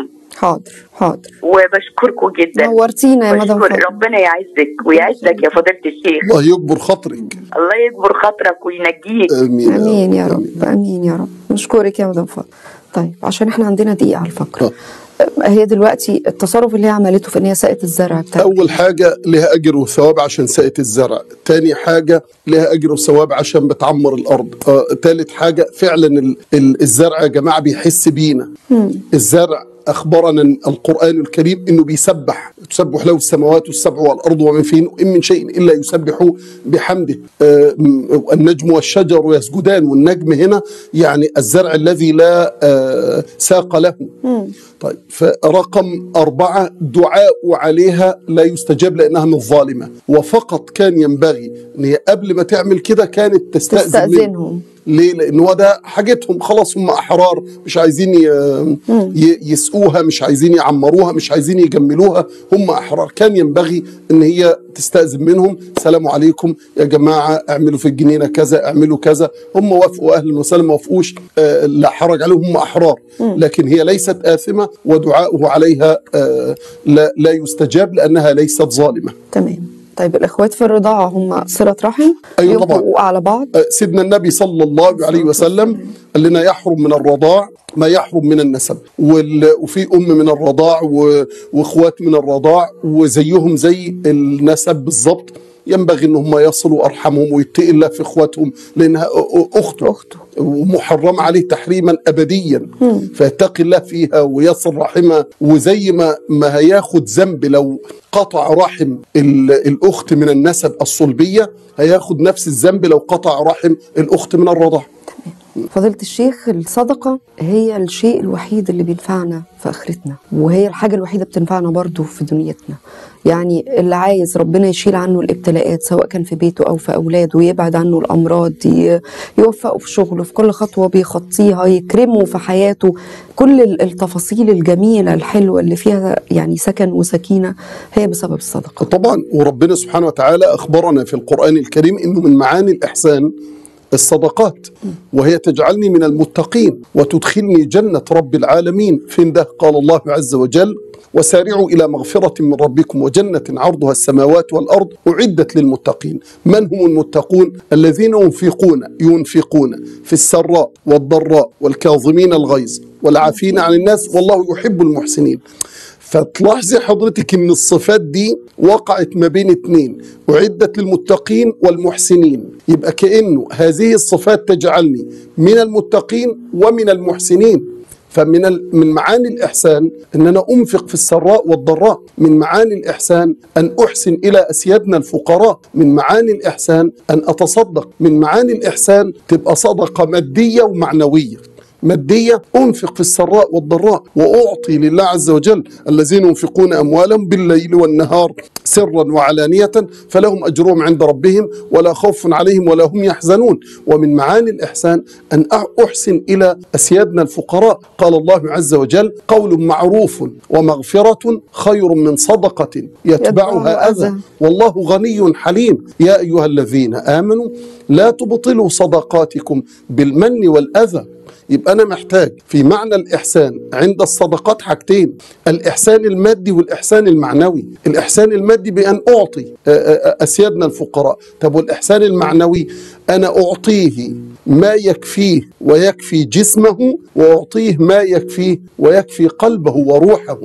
حاضر حاضر. وبشكركم جدا. نورتينا يا مدام فاطمة. ربنا يعزك ويعزك يا فضيلة الشيخ. الله يكبر خاطرك. الله يكبر خاطرك وينجيك. امين امين يا رب. امين يا رب. نشكرك يا مدام فاطمة. طيب عشان احنا عندنا دقيقة على الفقرة. هي دلوقتي التصرف اللي هي عملته في ان هي سقت الزرع بتاعها، اول حاجه لها اجر وثواب عشان سقت الزرع، تاني حاجه لها اجر وثواب عشان بتعمر الارض، آه، تالت حاجه فعلا ال ال الزرع يا جماعه بيحس بينا. مم. الزرع أخبرنا القرآن الكريم إنه بيسبح، تسبح له السماوات السبع والأرض ومن فيهن إن من شيء إلا يسبح بحمده. آه النجم والشجر يسجدان، والنجم هنا يعني الزرع الذي لا آه ساق له. مم. طيب، فرقم أربعة دعاء عليها لا يستجاب لأنها من الظالمة، وفقط كان ينبغي إن هي قبل ما تعمل كده كانت تستأذن تستأذنهم. ليه؟ لأن هو ده حاجتهم، خلاص هم أحرار، مش عايزين يسقوها، مش عايزين يعمروها، مش عايزين يجملوها، هم أحرار. كان ينبغي إن هي تستأذن منهم، سلام عليكم يا جماعة، اعملوا في الجنينة كذا، اعملوا كذا. هم وافقوا، أهل وسلم ما وافقوش، آه لا حرج عليهم، هم أحرار. لكن هي ليست آثمة، ودعاؤه عليها آه لا, لا يستجاب لأنها ليست ظالمة. تمام. طيب الإخوات في الرضاعة هم صلة رحم؟ أيوة طبعا. على بعض. سيدنا النبي صلى الله عليه وسلم قال لنا يحرم من الرضاع ما يحرم من النسب، وفي أم من الرضاع وإخوات من الرضاع وزيهم زي النسب بالضبط. ينبغي ان هم يصلوا ارحامهم ويتقي الله في اخواتهم، لانها اخته اخته ومحرم عليه تحريما ابديا، فيتقي الله فيها ويصل رحمها. وزي ما ما هياخد ذنب لو قطع رحم الاخت من النسب الصلبيه، هياخد نفس الذنب لو قطع رحم الاخت من الرضاعه. فضيلة الشيخ، الصدقة هي الشيء الوحيد اللي بينفعنا في آخرتنا، وهي الحاجة الوحيدة بتنفعنا برضو في دنيتنا. يعني اللي عايز ربنا يشيل عنه الابتلاءات سواء كان في بيته أو في أولاده، ويبعد عنه الأمراض، يوفقه في شغله، في كل خطوة بيخطيها، يكرمه في حياته، كل التفاصيل الجميلة الحلوة اللي فيها يعني سكن وسكينة هي بسبب الصدقة. طبعا، وربنا سبحانه وتعالى أخبرنا في القرآن الكريم إنه من معاني الإحسان الصدقات، وهي تجعلني من المتقين وتدخلني جنة رب العالمين. فين ده؟ قال الله عز وجل: وسارعوا إلى مغفرة من ربكم وجنة عرضها السماوات والأرض أعدت للمتقين. من هم المتقون؟ الذين ينفقون ينفقون في السراء والضراء والكاظمين الغيظ والعافين عن الناس والله يحب المحسنين. فتلاحظي حضرتك ان الصفات دي وقعت ما بين اتنين، أعدت للمتقين والمحسنين. يبقى كأنه هذه الصفات تجعلني من المتقين ومن المحسنين. فمن من معاني الإحسان أن أنا أنفق في السراء والضراء، من معاني الإحسان أن أحسن إلى أسيادنا الفقراء، من معاني الإحسان أن أتصدق، من معاني الإحسان تبقى صدقة مادية ومعنوية. مادية، أنفق في السراء والضراء وأعطي لله عز وجل. الذين ينفقون أموالهم بالليل والنهار سرا وعلانية فلهم أجرهم عند ربهم ولا خوف عليهم ولا هم يحزنون. ومن معاني الإحسان أن أحسن إلى أسيادنا الفقراء. قال الله عز وجل: قول معروف ومغفرة خير من صدقة يتبعها أذى والله غني حليم. يا أيها الذين آمنوا لا تبطلوا صدقاتكم بالمن والأذى. يبقى أنا محتاج في معنى الإحسان عند الصدقات حاجتين: الإحسان المادي والإحسان المعنوي. الإحسان المادي بأن أعطي أسيادنا الفقراء. طب والإحسان المعنوي؟ أنا أعطيه ما يكفيه ويكفي جسمه، وأعطيه ما يكفيه ويكفي قلبه وروحه.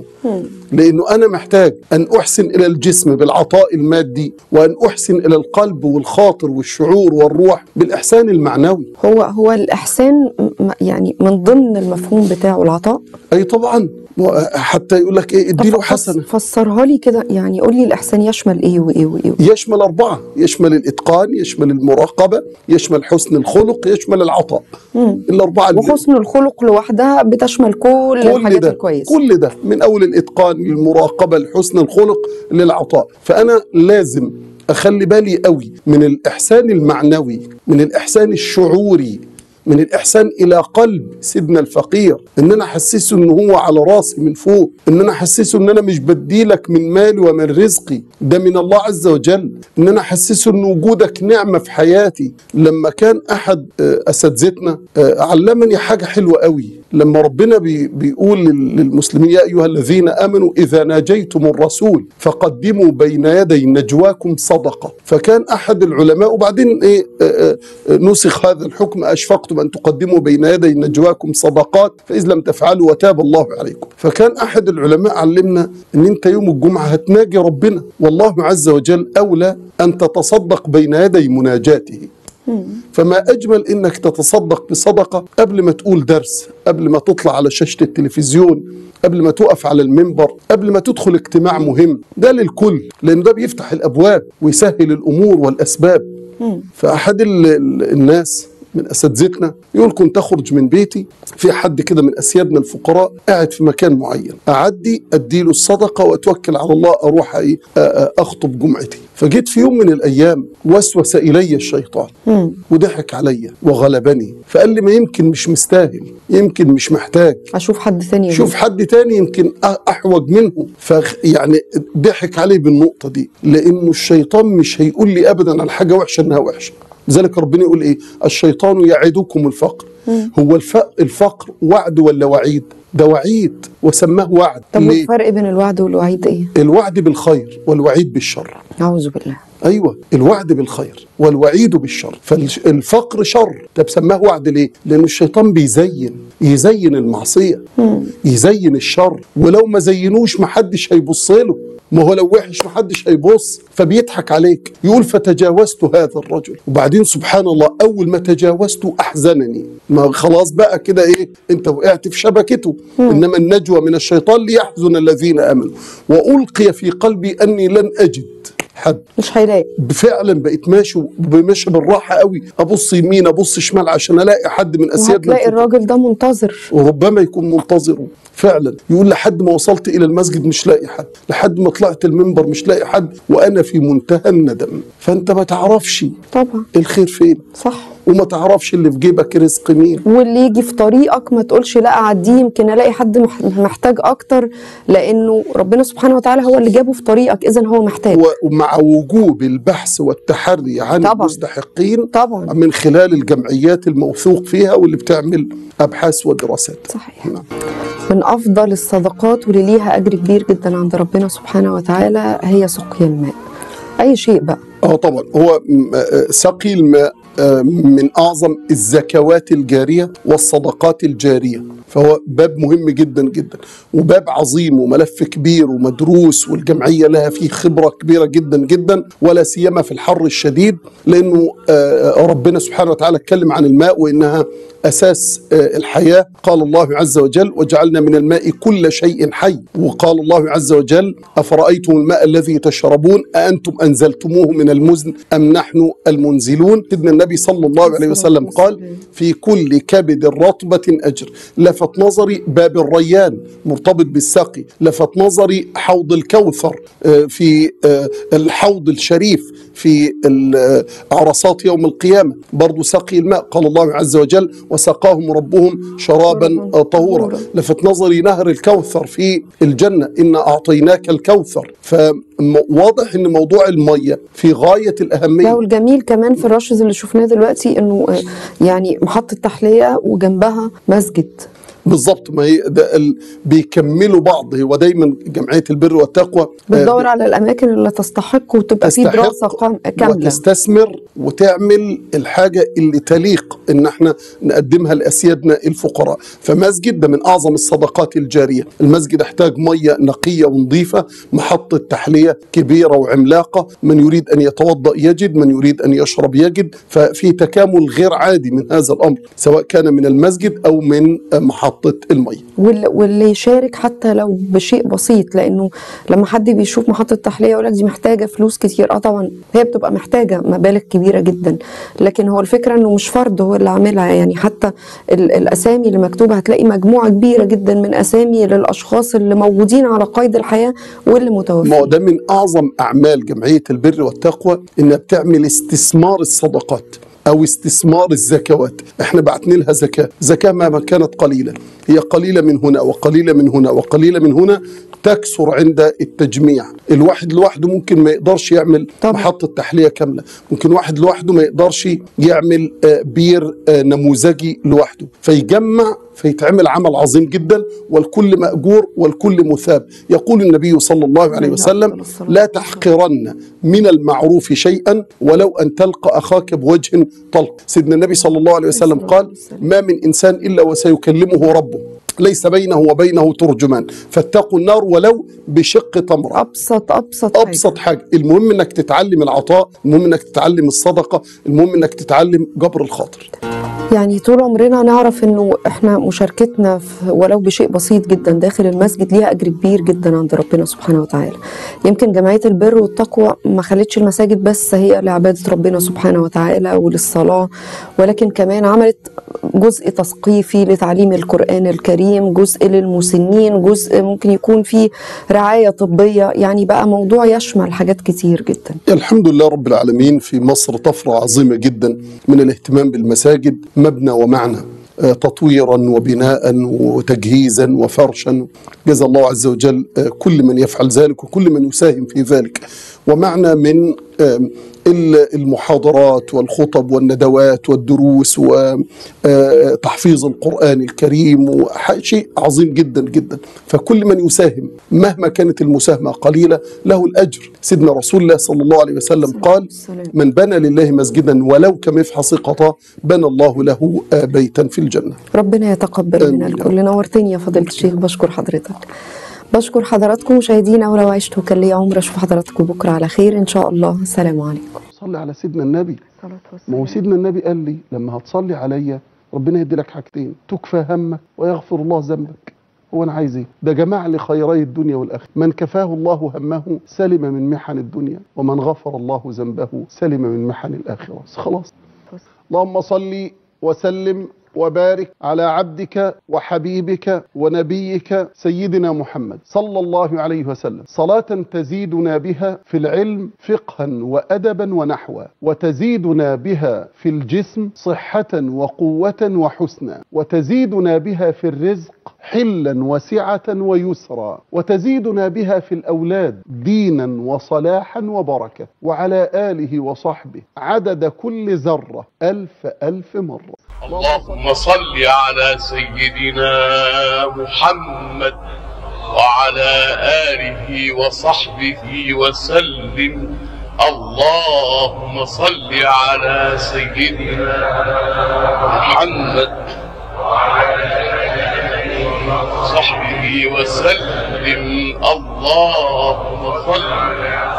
لأنه أنا محتاج أن أحسن إلى الجسم بالعطاء المادي، وأن أحسن إلى القلب والخاطر والشعور والروح بالإحسان المعنوي. هو هو الإحسان يعني من ضمن المفهوم بتاعه العطاء. أي طبعا، حتى يقول لك إيه، اديله حسنة. فسرها لي كده، يعني قول لي الإحسان يشمل إيه وإيه وإيه؟ يشمل أربعة: يشمل الإتقان، يشمل المراقبة، يشمل حسن الخلق، يشمل العطاء. مم. الأربعة. وحسن الخلق لوحدها بتشمل كل, كل الحاجات ده. الكويسة. كل ده من أول الإتقان للمراقبة لحسن الخلق للعطاء. فأنا لازم أخلي بالي قوي من الإحسان المعنوي، من الإحسان الشعوري، من الإحسان إلى قلب سيدنا الفقير، إن أنا أحسسه إن هو على راسي من فوق، إن أنا أحسسه إن أنا مش بديلك من مالي ومن رزقي، ده من الله عز وجل، إن أنا أحسسه إن وجودك نعمة في حياتي. لما كان أحد أساتذتنا علمني حاجة حلوة قوي، لما ربنا بي بيقول للمسلمين يا أيها الذين آمنوا إذا ناجيتم الرسول فقدموا بين يدي نجواكم صدقة. فكان أحد العلماء، وبعدين إيه نسخ هذا الحكم أشفقتم أن تقدموا بين يدي نجواكم صدقات فإذ لم تفعلوا وتاب الله عليكم. فكان أحد العلماء علمنا أن أنت يوم الجمعة هتناجي ربنا، والله عز وجل أولى أن تتصدق بين يدي مناجاته. فما أجمل إنك تتصدق بصدقة قبل ما تقول درس، قبل ما تطلع على شاشة التلفزيون، قبل ما تقف على المنبر، قبل ما تدخل اجتماع مهم. ده للكل، لأن ده بيفتح الأبواب ويسهل الأمور والأسباب. فأحد الناس من أساتذتنا يقول كنت أخرج من بيتي، في حد كده من أسيادنا الفقراء قاعد في مكان معين، أعدي أديله الصدقة وأتوكل على الله أروح إيه أخطب جمعتي. فجيت في يوم من الأيام وسوس إلي الشيطان مم. وضحك علي وغلبني، فقال لي ما يمكن مش مستاهل، يمكن مش محتاج، أشوف حد ثاني، شوف حد تاني يمكن أحوج منه. فيعني ضحك علي بالنقطة دي، لأنه الشيطان مش هيقول لي أبدا على حاجة وحشة إنها وحشة. لذلك ربنا يقول إيه؟ الشيطان يعدكم الفقر. مم. هو الفقر وعد ولا وعيد؟ ده وعيد وسماه وعد. طب الفرق بين الوعد والوعيد ايه؟ الوعد بالخير والوعيد بالشر. أعوذ بالله. ايوه، الوعد بالخير والوعيد بالشر. فالفقر شر، طب سماه وعد ليه؟ لأن الشيطان بيزين يزين المعصية، مم. يزين الشر، ولو ما زينوش محدش هيبص له. ما هو لو وحش محدش هيبص، فبيضحك عليك. يقول فتجاوزت هذا الرجل، وبعدين سبحان الله أول ما تجاوزته أحزنني. ما خلاص بقى كده إيه، أنت وقعت في شبكته. مم. إنما النجوى من الشيطان ليحزن الذين آمنوا وألقي في قلبي أني لن أجد حد. مش هيلاقي. فعلا بقيت ماشي ماشي بالراحه قوي، ابص يمين ابص شمال عشان الاقي حد من اسيادنا. هتلاقي الراجل ده منتظر، وربما يكون منتظره فعلا. يقول لحد ما وصلت الى المسجد مش لاقي حد، لحد ما طلعت المنبر مش لاقي حد، وانا في منتهى الندم. فانت ما تعرفش طبعا الخير فين، صح، وما تعرفش اللي في جيبك رزق مين، واللي يجي في طريقك ما تقولش لا اعديه يمكن الاقي حد محتاج اكتر، لانه ربنا سبحانه وتعالى هو اللي جابه في طريقك، اذا هو محتاج. ومع وجوب البحث والتحري عن طبعًا. المستحقين طبعا من خلال الجمعيات الموثوق فيها واللي بتعمل ابحاث ودراسات. صحيح. نعم. من افضل الصدقات واللي ليها اجر كبير جدا عند ربنا سبحانه وتعالى هي سقي الماء. اي شيء بقى. اه طبعا، هو سقي الماء من أعظم الزكوات الجارية والصدقات الجارية، فهو باب مهم جدا جدا، وباب عظيم وملف كبير ومدروس، والجمعية لها فيه خبرة كبيرة جدا جدا، ولا سيما في الحر الشديد، لأنه ربنا سبحانه وتعالى اتكلم عن الماء وإنها أساس الحياة. قال الله عز وجل وجعلنا من الماء كل شيء حي، وقال الله عز وجل أفرأيتم الماء الذي تشربون أأنتم أنزلتموه من المزن أم نحن المنزلون. سيدنا النبي صلى الله عليه وسلم قال في كل كبد رطبة أجر. لفت نظري باب الريان مرتبط بالسقي، لفت نظري حوض الكوثر في الحوض الشريف في عرصات يوم القيامة برضو سقي الماء. قال الله عز وجل وسقاهم ربهم شرابا طهورا. لفت نظري نهر الكوثر في الجنة إنا أعطيناك الكوثر. فواضح إن موضوع المية في غاية الأهمية. بالظبط، ما هي ده بيكملوا بعض. هو دايما جمعية البر والتقوى بتدور على الأماكن اللي تستحق وتبقى في دراسة كاملة وتستثمر وتعمل الحاجة اللي تليق إن احنا نقدمها لأسيادنا الفقراء. فمسجد ده من أعظم الصدقات الجارية. المسجد احتاج مية نقية ونظيفة، محطة تحلية كبيرة وعملاقة، من يريد أن يتوضأ يجد، من يريد أن يشرب يجد. ففي تكامل غير عادي من هذا الأمر، سواء كان من المسجد أو من محطة المية. واللي يشارك حتى لو بشيء بسيط، لانه لما حد بيشوف محطة تحلية يقول لك دي محتاجة فلوس كتير. اه طبعا هي بتبقى محتاجة مبالغ كبيرة جدا، لكن هو الفكرة انه مش فرد هو اللي عاملها. يعني حتى الاسامي اللي مكتوبة هتلاقي مجموعة كبيرة جدا من اسامي للاشخاص اللي موجودين على قيد الحياة واللي متوفين. ما ده من اعظم اعمال جمعية البر والتقوى، انها بتعمل استثمار الصدقات أو استثمار الزكوات. احنا بعتنا لها زكاة، زكاة مهما كانت قليلة، هي قليلة من هنا وقليلة من هنا وقليلة من هنا، تكثر عند التجميع. الواحد لوحده ممكن ما يقدرش يعمل طبعا. محطة تحلية كاملة، ممكن واحد لوحده ما يقدرش يعمل بير نموذجي لوحده، فيجمع فيتعمل عمل عظيم جدا، والكل مأجور والكل مثاب. يقول النبي صلى الله عليه وسلم: لا تحقرن من المعروف شيئا ولو أن تلقى أخاك بوجه طلق. سيدنا النبي صلى الله عليه وسلم قال: ما من إنسان إلا وسيكلمه ربه ليس بينه وبينه ترجمان، فاتقوا النار ولو بشق تمرة. أبسط أبسط أبسط حاجة. حاجة. المهم إنك تتعلم العطاء، المهم إنك تتعلم الصدقة، المهم إنك تتعلم جبر الخاطر. يعني طول عمرنا نعرف انه احنا مشاركتنا ولو بشيء بسيط جدا داخل المسجد ليها اجر كبير جدا عند ربنا سبحانه وتعالى. يمكن جمعية البر والتقوى ما خلتش المساجد بس هي لعبادة ربنا سبحانه وتعالى وللصلاة، ولكن كمان عملت جزء تثقيفي لتعليم القرآن الكريم، جزء للمسنين، جزء ممكن يكون فيه رعاية طبية، يعني بقى موضوع يشمل حاجات كتير جدا. الحمد لله رب العالمين، في مصر طفرة عظيمة جدا من الاهتمام بالمساجد، مبنى ومعنى، تطويرا وبناء وتجهيزا وفرشا. جزا الله عز وجل كل من يفعل ذلك وكل من يساهم في ذلك. ومعنى من المحاضرات والخطب والندوات والدروس وتحفيظ القرآن الكريم، شيء عظيم جدا جدا. فكل من يساهم مهما كانت المساهمة قليلة له الأجر. سيدنا رسول الله صلى الله عليه وسلم قال: من بنى لله مسجدا ولو كمفحص قطا بنى الله له بيتا في الجنة. ربنا يتقبل منا الكل. نورتني يا فضيلة الشيخ، بشكر حضرتك. بشكر حضراتكم مشاهدينا، ولو عشت وكان لي عمر اشوف حضراتكم بكره على خير ان شاء الله. السلام عليكم. صلي على سيدنا النبي. ما هو سيدنا النبي قال لي لما هتصلي عليا ربنا يدي لك حاجتين: تكفى همك ويغفر الله ذنبك. هو انا عايز ايه؟ ده جمع لي خيري الدنيا والاخره. من كفاه الله همه سلم من محن الدنيا، ومن غفر الله ذنبه سلم من محن الاخره. خلاص. اللهم صل وسلم وبارك على عبدك وحبيبك ونبيك سيدنا محمد صلى الله عليه وسلم، صلاة تزيدنا بها في العلم فقها وأدبا ونحوا، وتزيدنا بها في الجسم صحة وقوة وحسنا، وتزيدنا بها في الرزق حلا وسعة ويسرا، وتزيدنا بها في الأولاد دينا وصلاحا وبركة. وعلى آله وصحبه عدد كل ذرة ألف ألف مرة. اللهم صل على سيدنا محمد وعلى آله وصحبه وسلم. اللهم صل على سيدنا محمد وعلى آله وصحبه وسلم. اللهم صل